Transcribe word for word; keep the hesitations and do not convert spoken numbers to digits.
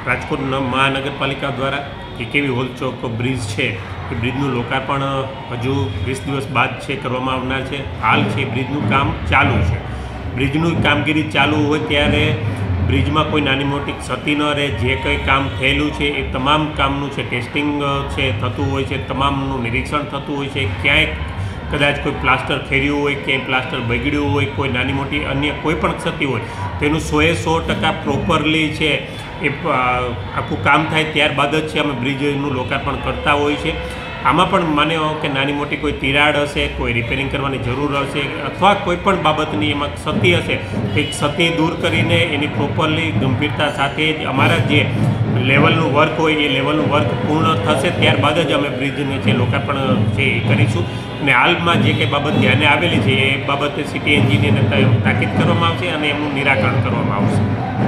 રાજકોટ મહાનગરપાલિકા દ્વારા કે કેવી હોલચોક બ્રિજ છે એ બ્રિજનું લોકાર્પણ હજુ વીસ દિવસ બાદ છે કરવામાં આવનાર છે। હાલ છે બ્રિજનું કામ ચાલુ છે। બ્રિજનું કામગીરી ચાલુ હોય ત્યારે બ્રિજમાં કોઈ નાની મોટી ક્ષતિ ન રહે, જે કંઈ કામ થયેલું છે એ તમામ કામનું છે ટેસ્ટિંગ છે થતું હોય છે, તમામનું નિરીક્ષણ થતું હોય છે। ક્યાંય કદાચ કોઈ પ્લાસ્ટર ખેર્યું હોય, ક્યાંય પ્લાસ્ટર બગડ્યું હોય, કોઈ નાની મોટી અન્ય કોઈ પણ ક્ષતિ હોય તેનું સોએ સો ટકા પ્રોપરલી છે એ આખું કામ થાય ત્યારબાદ જ છે અમે બ્રિજનું લોકાર્પણ કરતા હોય છે। આમાં પણ માન્યો કે નાની મોટી કોઈ તિરાડ હશે, કોઈ રિપેરિંગ કરવાની જરૂર હશે અથવા કોઈ પણ બાબતની એમાં ક્ષતિ હશે તો એ ક્ષતિ દૂર કરીને એની પ્રોપરલી ગંભીરતા સાથે જ અમારા જે લેવલનું વર્ક હોય એ લેવલનું વર્ક પૂર્ણ થશે ત્યારબાદ જ અમે બ્રિજને જે લોકાર્પણ છે એ કરીશું। અને હાલમાં જે કંઈ બાબત ધ્યાને આવેલી છે એ બાબતે સિટી એન્જિનિયરને તાકીદ કરવામાં આવશે અને એમનું નિરાકરણ કરવામાં આવશે।